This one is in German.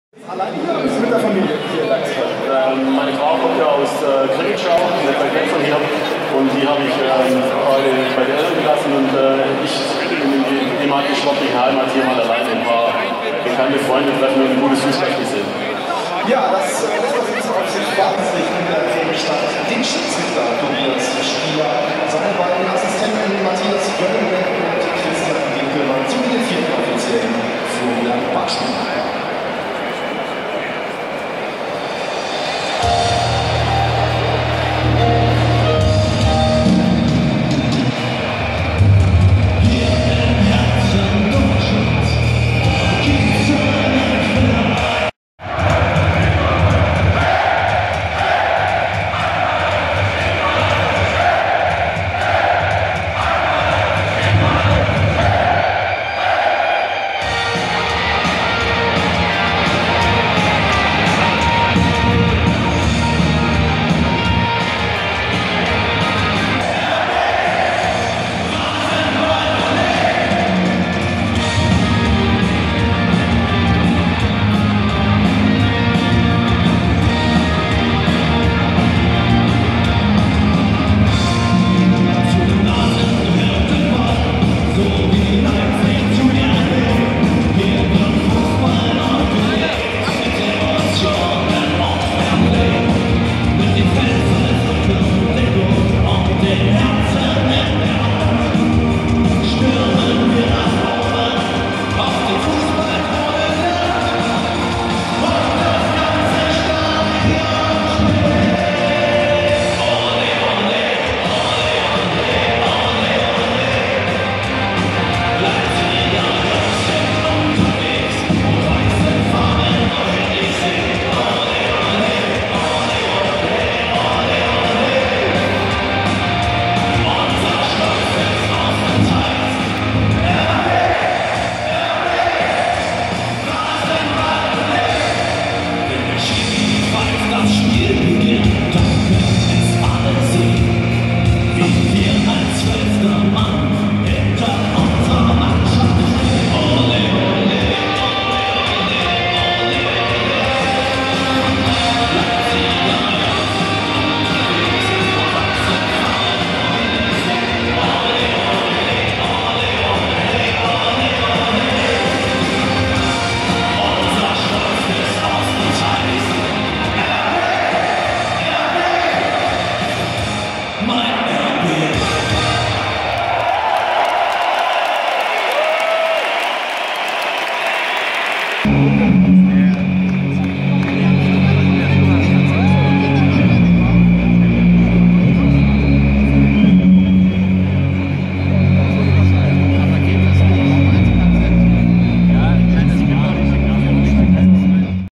Allein hier oder bist du mit der Familie hier in Leipzig? Meine Frau kommt ja aus Krimitschau, nicht weit weg von hier. Und die habe ich heute bei den Eltern gelassen. Und ich bin in die ehemalige sportliche Heimat hier mal alleine ein paar bekannte Freunde treffen und ein gutes Fußballspiel sehen. Ja, das lässt uns jetzt auf sich wahnsinnig in der Themenstadt. Den Schiedsrichter Tobias Spieler, seine beiden Assistenten Matthias Jöllenbeck und Christian Winkelmann sowie den vierten Offiziellen Florian Barschmann.